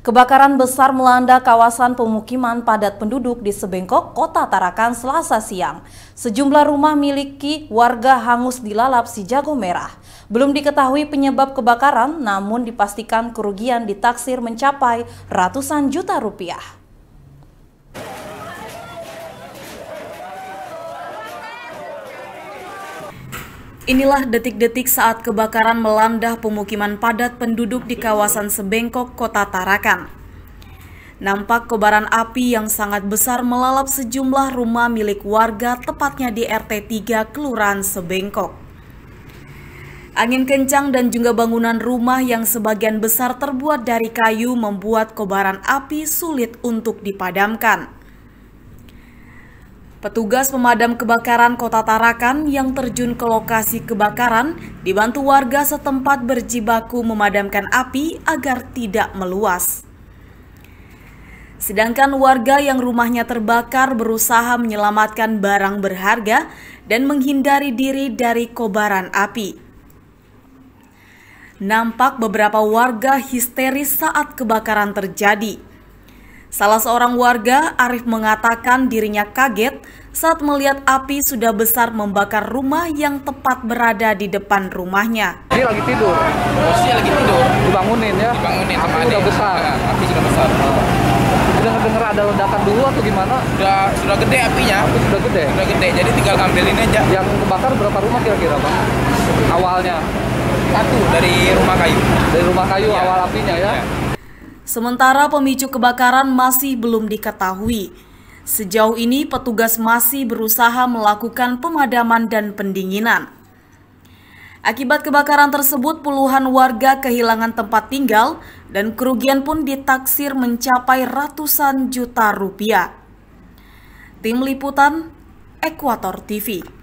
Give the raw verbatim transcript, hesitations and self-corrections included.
Kebakaran besar melanda kawasan pemukiman padat penduduk di Sebengkok, Kota Tarakan, Selasa siang. Sejumlah rumah miliki warga hangus dilalap si jago merah. Belum diketahui penyebab kebakaran, namun dipastikan kerugian ditaksir mencapai ratusan juta rupiah. Inilah detik-detik saat kebakaran melanda pemukiman padat penduduk di kawasan Sebengkok, Kota Tarakan. Nampak kobaran api yang sangat besar melalap sejumlah rumah milik warga, tepatnya di R T tiga Kelurahan Sebengkok. Angin kencang dan juga bangunan rumah yang sebagian besar terbuat dari kayu membuat kobaran api sulit untuk dipadamkan. Petugas pemadam kebakaran Kota Tarakan yang terjun ke lokasi kebakaran dibantu warga setempat berjibaku memadamkan api agar tidak meluas. Sedangkan warga yang rumahnya terbakar berusaha menyelamatkan barang berharga dan menghindari diri dari kobaran api. Nampak beberapa warga histeris saat kebakaran terjadi. Salah seorang warga, Arif, mengatakan dirinya kaget saat melihat api sudah besar membakar rumah yang tepat berada di depan rumahnya. Dia lagi tidur. Posisinya lagi tidur. Dibangunin ya. Dibangunin api sama sudah adik. besar. Nah, api sudah besar. Sudah dengar ada ledakan dulu atau gimana? Sudah sudah gede apinya. Api sudah gede. Sudah gede. Jadi tinggal ngambilin aja. Yang kebakar berapa rumah kira-kira, Bang? Awalnya Satu dari rumah kayu. dari rumah kayu Ya. awal apinya ya. Ya. Sementara pemicu kebakaran masih belum diketahui. Sejauh ini petugas masih berusaha melakukan pemadaman dan pendinginan. Akibat kebakaran tersebut puluhan warga kehilangan tempat tinggal dan kerugian pun ditaksir mencapai ratusan juta rupiah. Tim Liputan Ekuator T V.